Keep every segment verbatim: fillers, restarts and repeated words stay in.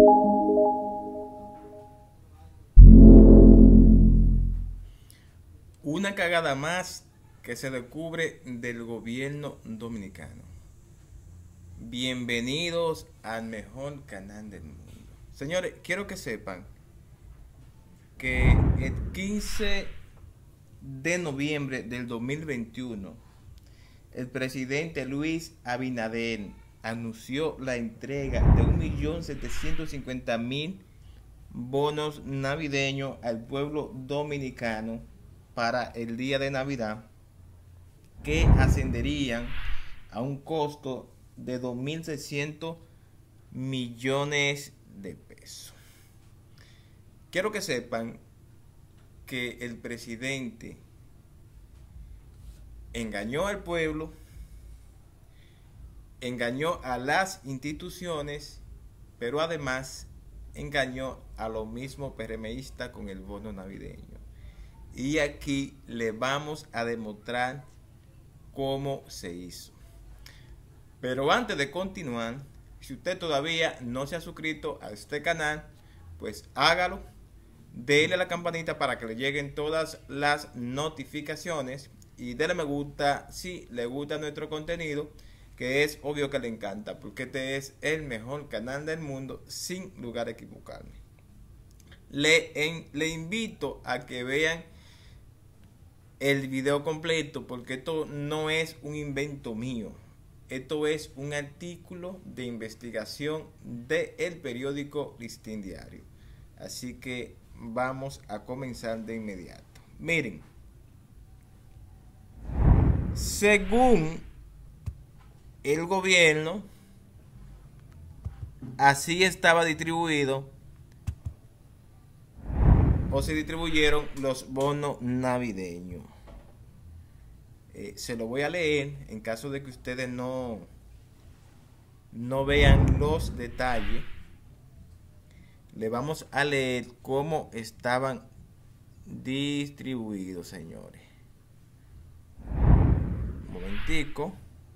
Una cagada más que se descubre del gobierno dominicano. Bienvenidos al mejor canal del mundo. Señores, quiero que sepan que el quince de noviembre del dos mil veintiuno, el presidente Luis Abinader anunció la entrega de un millón setecientos cincuenta mil bonos navideños al pueblo dominicano para el día de Navidad, que ascenderían a un costo de dos mil seiscientos millones de pesos. Quiero que sepan que el presidente engañó al pueblo, engañó a las instituciones, pero además engañó a los mismos PRMistas con el bono navideño. Y aquí le vamos a demostrar cómo se hizo. Pero antes de continuar, si usted todavía no se ha suscrito a este canal, pues hágalo. Dele a la campanita para que le lleguen todas las notificaciones. Y denle me gusta si le gusta nuestro contenido, que es obvio que le encanta, porque este es el mejor canal del mundo, sin lugar a equivocarme. Le, en, le invito a que vean el video completo, porque esto no es un invento mío. Esto es un artículo de investigación del periódico Listín Diario. Así que vamos a comenzar de inmediato. Miren, según el gobierno, así estaba distribuido o se distribuyeron los bonos navideños. Eh, se lo voy a leer en caso de que ustedes no, no vean los detalles. Le vamos a leer cómo estaban distribuidos, señores. Un momentico.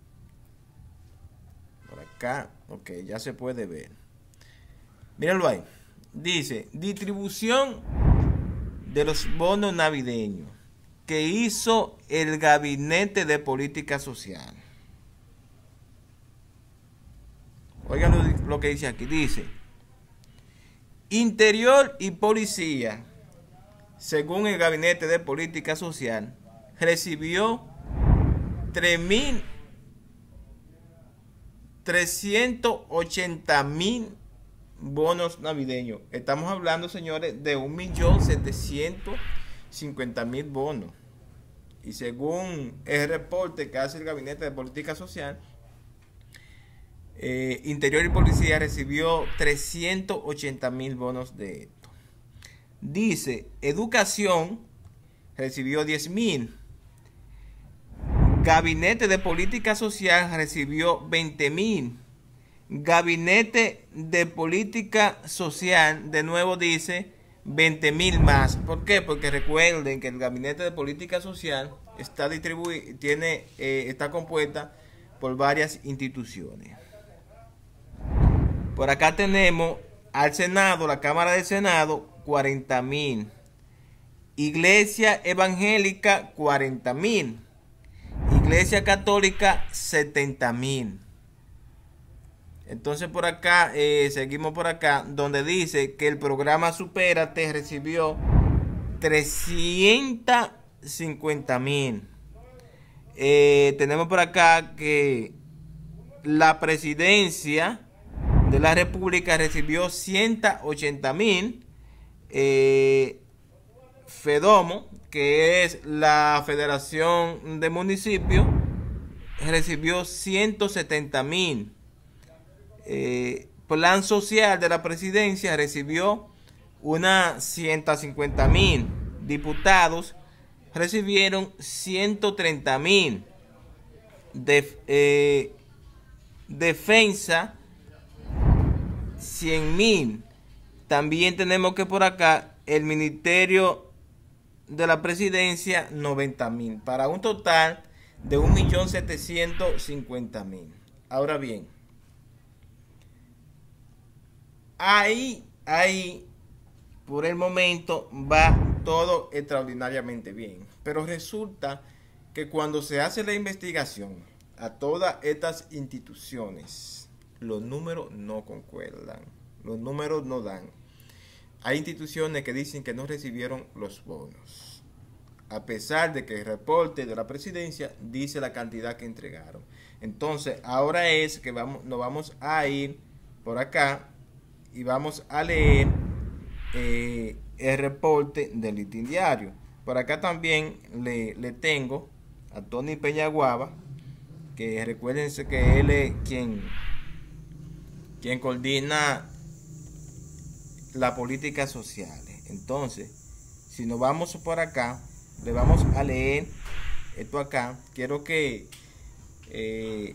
Por acá, ok, ya se puede ver. Mírenlo ahí. Dice, distribución de los bonos navideños que hizo el Gabinete de Política Social. Oigan lo, lo que dice aquí. Dice, Interior y Policía, según el Gabinete de Política Social, recibió tres mil trescientos ochenta mil bonos navideños. Estamos hablando, señores, de un millón setecientos cincuenta mil bonos. Y según el reporte que hace el Gabinete de Política Social, eh, Interior y Policía recibió trescientos ochenta mil bonos de esto. Dice, Educación recibió diez mil. Gabinete de Política Social recibió veinte mil. Gabinete de Política Social, de nuevo dice, veinte mil más. ¿Por qué? Porque recuerden que el Gabinete de Política Social está distribuido, tiene, eh, está compuesta por varias instituciones. Por acá tenemos al Senado, la Cámara del Senado, cuarenta mil. Iglesia Evangélica, cuarenta mil. Iglesia Católica, setenta mil. Entonces por acá, eh, seguimos por acá, donde dice que el programa Supérate recibió trescientos cincuenta mil. Eh, tenemos por acá que la Presidencia de la República recibió ciento ochenta mil. Eh, Fedomo, que es la Federación de Municipios, recibió ciento setenta mil. Eh, Plan Social de la Presidencia recibió unas ciento cincuenta mil. Diputados recibieron ciento treinta mil. De, eh, defensa, cien mil. También tenemos que por acá el Ministerio de la Presidencia, noventa mil, para un total de un millón setecientos cincuenta mil. Ahora bien, ahí, ahí, por el momento va todo extraordinariamente bien. Pero resulta que cuando se hace la investigación a todas estas instituciones, los números no concuerdan, los números no dan. Hay instituciones que dicen que no recibieron los bonos, a pesar de que el reporte de la presidencia dice la cantidad que entregaron. Entonces, ahora es que vamos, nos vamos a ir por acá y vamos a leer eh, el reporte del Listín Diario. Por acá también le, le tengo a Tony Peñaguaba, que recuérdense que él es quien, quien coordina las políticas sociales. Entonces, si nos vamos por acá, le vamos a leer esto acá. Quiero que eh,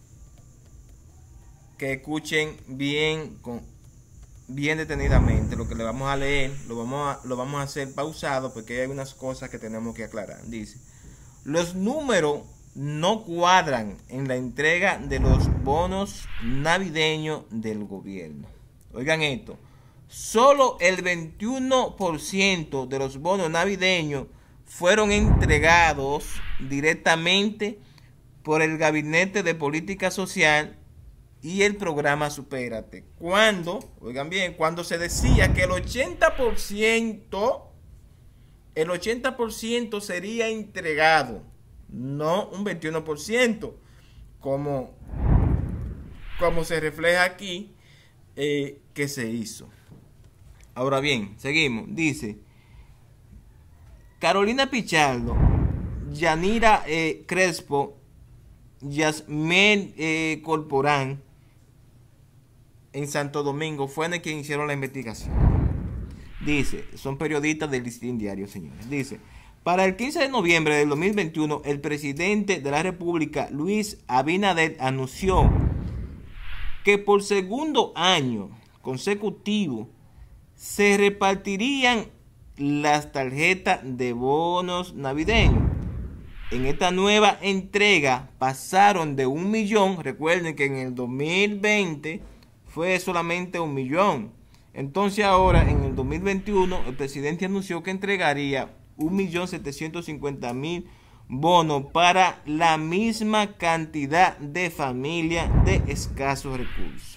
que escuchen bien con bien detenidamente lo que le vamos a leer. Lo vamos a, lo vamos a hacer pausado porque hay algunas cosas que tenemos que aclarar. Dice: los números no cuadran en la entrega de los bonos navideños del gobierno. Oigan esto: solo el veintiuno por ciento de los bonos navideños fueron entregados directamente por el Gabinete de Política Social y el programa Supérate. Cuando, oigan bien, cuando se decía que el ochenta por ciento, el ochenta por ciento sería entregado, no un veintiuno por ciento, como, como se refleja aquí eh, que se hizo. Ahora bien, seguimos. Dice: Carolina Pichardo, Yanira eh, Crespo, Yasmén eh, Corporán, en Santo Domingo, fueron quienes hicieron la investigación. Dice, son periodistas del Listín Diario, señores. Dice: para el quince de noviembre del dos mil veintiuno, el presidente de la República, Luis Abinader, anunció que por segundo año consecutivo se repartirían las tarjetas de bonos navideños. En esta nueva entrega pasaron de un millón. Recuerden que en el dos mil veinte fue solamente un millón. Entonces ahora en el dos mil veintiuno el presidente anunció que entregaría un millón setecientos cincuenta mil bonos para la misma cantidad de familias de escasos recursos.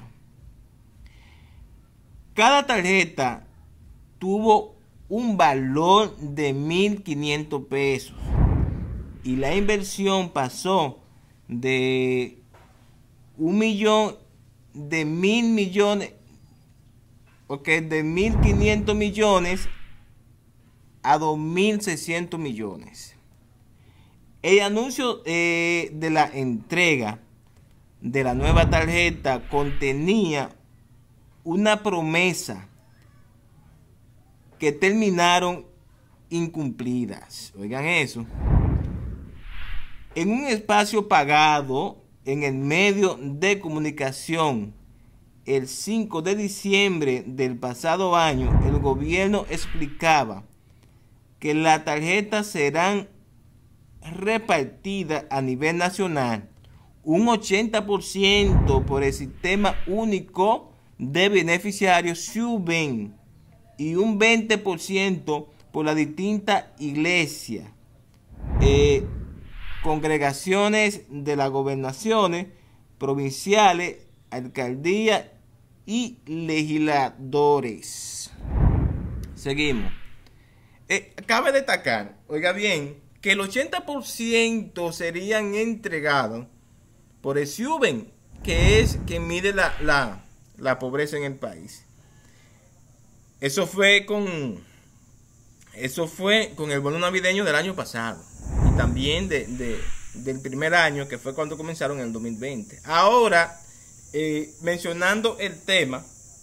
Cada tarjeta tuvo un valor de mil quinientos pesos y la inversión pasó de un millón de mil millones, ok, de mil quinientos millones a dos mil seiscientos millones. El anuncio eh, de la entrega de la nueva tarjeta contenía una promesa que terminaron incumplidas. Oigan eso. En un espacio pagado en el medio de comunicación el cinco de diciembre del pasado año, el gobierno explicaba que las tarjetas serán repartidas a nivel nacional, un ochenta por ciento por el sistema único de beneficiarios SUBEN y un veinte por ciento por las distintas iglesias, eh, congregaciones de las gobernaciones provinciales, alcaldías y legisladores. Seguimos. Eh, cabe destacar, oiga bien, que el ochenta por ciento serían entregados por el SUBEN, que es quien mide la, la, la pobreza en el país. Eso fue con eso fue con el bono navideño del año pasado y también de, de, del primer año, que fue cuando comenzaron en el dos mil veinte. Ahora, eh, mencionando el tema,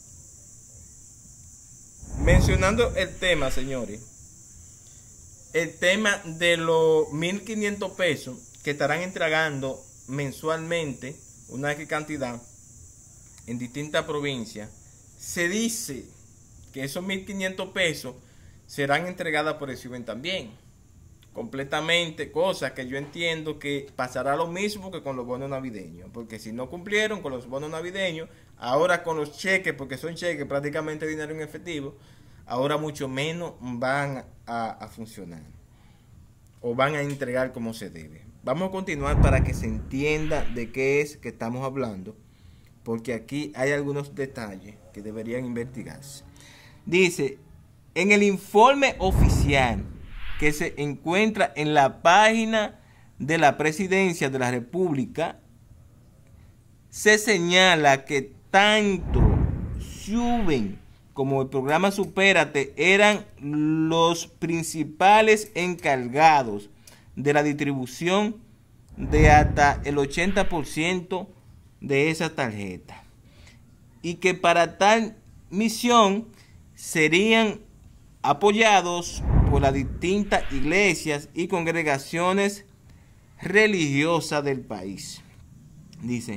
mencionando el tema, señores, el tema de los mil quinientos pesos que estarán entregando mensualmente, una cantidad en distintas provincias, se dice que esos mil quinientos pesos serán entregadas por el SUBEN también, completamente, cosa que yo entiendo que pasará lo mismo que con los bonos navideños, porque si no cumplieron con los bonos navideños, Ahora con los cheques, porque son cheques prácticamente dinero en efectivo, ahora mucho menos van a, a funcionar o van a entregar como se debe. Vamos a continuar para que se entienda de qué es que estamos hablando, porque aquí hay algunos detalles que deberían investigarse. Dice, en el informe oficial que se encuentra en la página de la Presidencia de la República, se señala que tanto Suben como el programa Supérate eran los principales encargados de la distribución de hasta el ochenta por ciento de esa tarjeta, y que para tal misión serían apoyados por las distintas iglesias y congregaciones religiosas del país. Dice,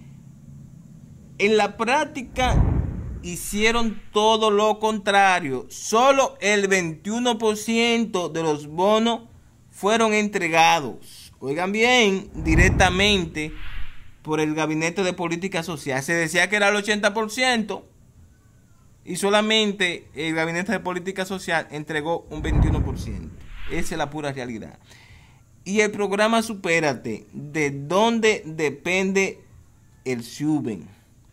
en la práctica hicieron todo lo contrario. Solo el veintiuno por ciento de los bonos fueron entregados, oigan bien, directamente por el Gabinete de Política Social. Se decía que era el ochenta por ciento y solamente el Gabinete de Política Social entregó un veintiuno por ciento. Esa es la pura realidad. Y el programa Supérate, ¿de dónde depende el Suben?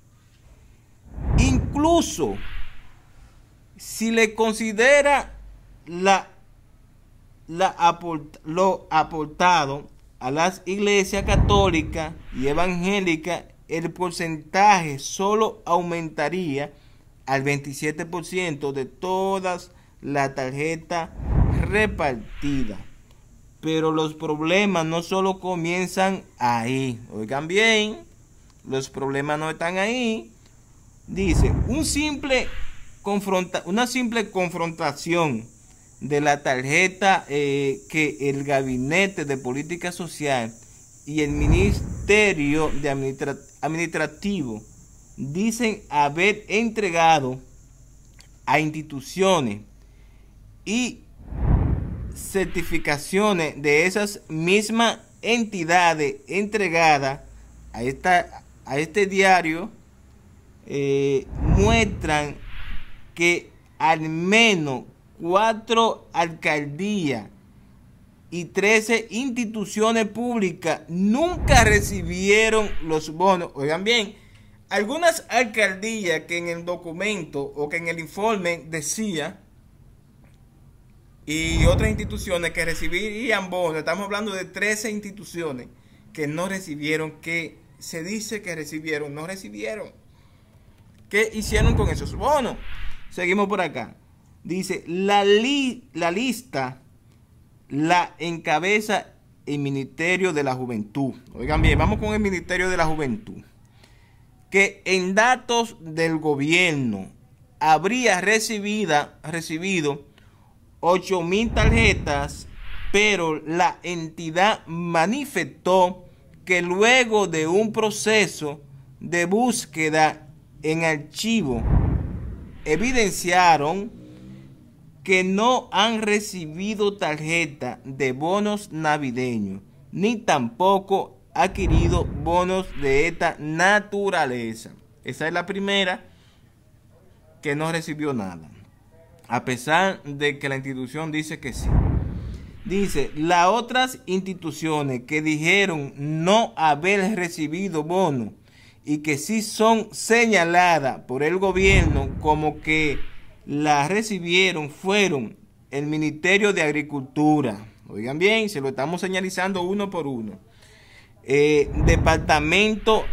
Incluso si le considera la, la aport, lo aportado a las iglesias católicas y evangélicas, el porcentaje solo aumentaría al veintisiete por ciento de todas las tarjetas repartidas. Pero los problemas no solo comienzan ahí. Oigan bien, los problemas no están ahí. Dice, un simple confronta, una simple confrontación de la tarjeta eh, que el Gabinete de Política Social y el Ministerio de Administra Administrativo dicen haber entregado a instituciones y certificaciones de esas mismas entidades entregadas a, esta, a este diario, eh, muestran que al menos cuatro alcaldías y trece instituciones públicas nunca recibieron los bonos. Oigan bien, algunas alcaldías que en el documento o que en el informe decía, y otras instituciones que recibirían bonos, estamos hablando de trece instituciones que no recibieron, que se dice que recibieron, no recibieron. ¿Qué hicieron con esos bonos? Seguimos por acá. Dice, la, li la lista la encabeza el Ministerio de la Juventud. Oigan bien, vamos con el Ministerio de la Juventud. Que en datos del gobierno habría recibida, recibido ocho mil tarjetas, pero la entidad manifestó que luego de un proceso de búsqueda en archivo evidenciaron que no han recibido tarjeta de bonos navideños, ni tampoco adquirido bonos de esta naturaleza. Esa es la primera que no recibió nada, a pesar de que la institución dice que sí. Dice, las otras instituciones que dijeron no haber recibido bonos y que sí son señaladas por el gobierno como que la recibieron fueron el Ministerio de Agricultura. Oigan bien, se lo estamos señalizando uno por uno. Eh, Departamento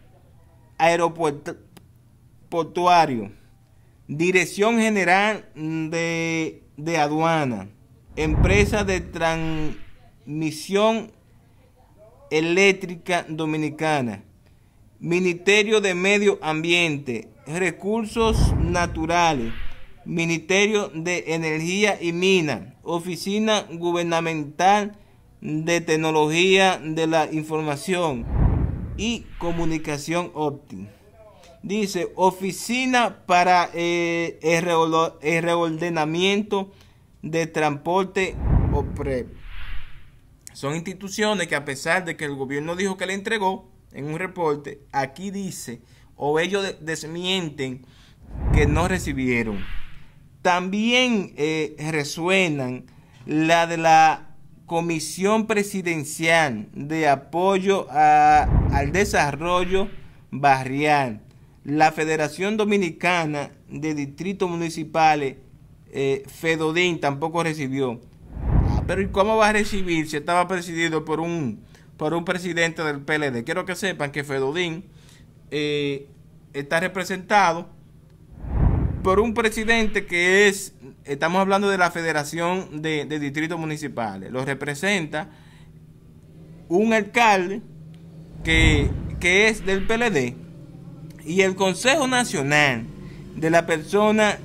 Aeroportuario, Dirección General de, de Aduana, Empresa de Transmisión Eléctrica Dominicana, Ministerio de Medio Ambiente, Recursos Naturales, Ministerio de Energía y Minas, Oficina Gubernamental de Tecnología de la Información y Comunicación Óptica. Dice, Oficina para eh, el Reordenamiento de Transporte O P R E P. Son instituciones que, a pesar de que el gobierno dijo que le entregó en un reporte, aquí dice o ellos de desmienten que no recibieron. También eh, resuenan la de la Comisión Presidencial de Apoyo a, al Desarrollo Barrial, la Federación Dominicana de Distritos Municipales, eh, FEDODIN, tampoco recibió. Ah, pero ¿y cómo va a recibir si estaba presidido por un, por un presidente del P L D? Quiero que sepan que FEDODIN eh, está representado por un presidente que es, estamos hablando de la Federación de, de Distritos Municipales, lo representa un alcalde que, que es del P L D, y el Consejo Nacional de la Persona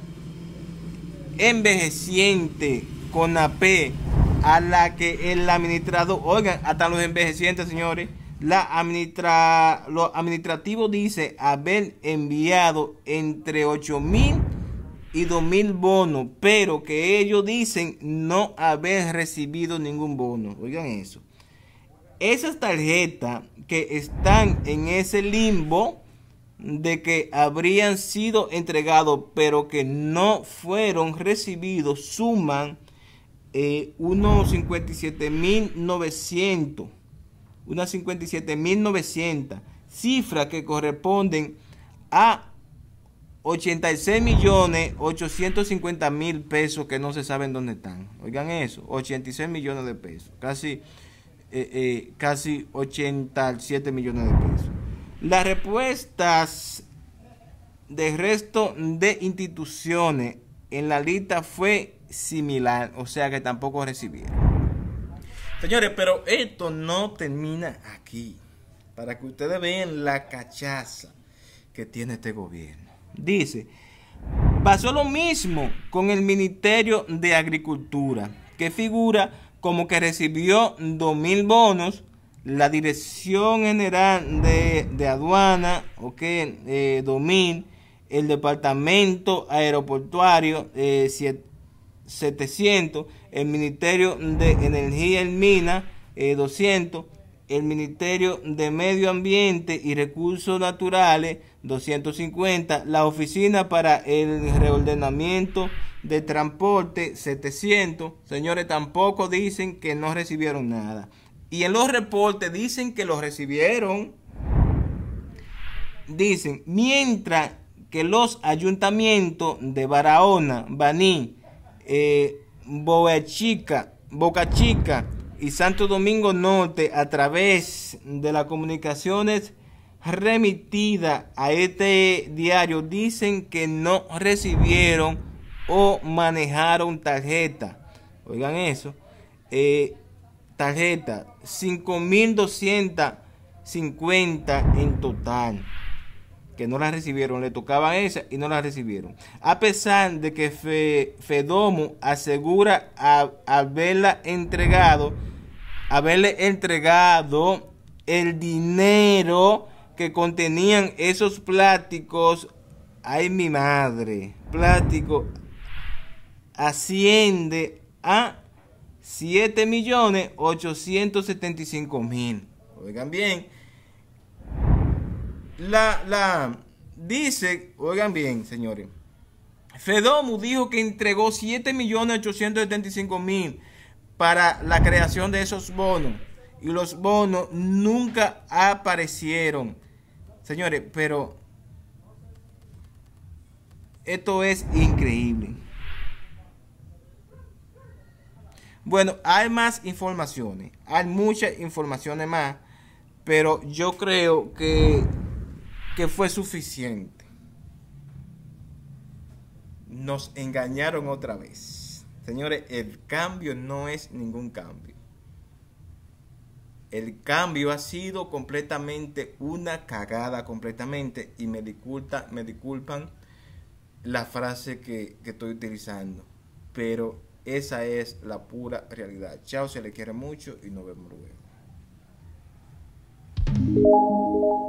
Envejeciente, CONAPE, a la que el administrador, oigan, hasta los envejecientes, señores, la administra, lo administrativo dice haber enviado entre ocho mil y dos mil bonos, pero que ellos dicen no haber recibido ningún bono. Oigan eso. Esas tarjetas que están en ese limbo de que habrían sido entregados, pero que no fueron recibidos, suman eh, unos cincuenta y siete mil novecientos. Unas cincuenta y siete mil novecientas, cifras que corresponden a ochenta y seis millones ochocientos cincuenta mil pesos que no se saben dónde están. Oigan eso, ochenta y seis millones de pesos, casi, eh, eh, casi ochenta y siete millones de pesos. Las respuestas del resto de instituciones en la lista fue similar, o sea que tampoco recibieron. Señores, pero esto no termina aquí. Para que ustedes vean la cachaza que tiene este gobierno. Dice, pasó lo mismo con el Ministerio de Agricultura, que figura como que recibió dos mil bonos. La Dirección General de, de Aduana, ok, eh, dos mil. El Departamento Aeroportuario, eh, setecientos, el Ministerio de Energía y Minas, eh, doscientos, el Ministerio de Medio Ambiente y Recursos Naturales, doscientos cincuenta, la Oficina para el Reordenamiento de Transporte, setecientos. Señores, tampoco dicen que no recibieron nada. Y en los reportes dicen que lo recibieron. Dicen, mientras que los ayuntamientos de Barahona, Baní, eh, Boca Chica, Boca Chica y Santo Domingo Norte, a través de las comunicaciones remitidas a este diario, dicen que no recibieron o manejaron tarjeta. Oigan eso, eh, tarjeta cinco mil doscientos cincuenta en total, que no la recibieron, le tocaban esa y no la recibieron. A pesar de que Fe, Fedomo asegura a, haberla entregado, haberle entregado el dinero que contenían esos plásticos. Ay, mi madre, plástico asciende a siete millones ochocientos setenta y cinco mil. Oigan bien. La, la, dice, oigan bien, señores, Fedomu dijo que entregó siete millones ochocientos setenta y cinco mil para la creación de esos bonos, y los bonos nunca aparecieron. Señores, pero esto es increíble. Bueno, hay más informaciones, hay muchas informaciones más, pero yo creo que que fue suficiente. Nos engañaron otra vez. Señores, el cambio no es ningún cambio. El cambio ha sido completamente una cagada, completamente, y me disculpa, me disculpan la frase que, que estoy utilizando, pero esa es la pura realidad. Chao, se le quiere mucho y nos vemos luego.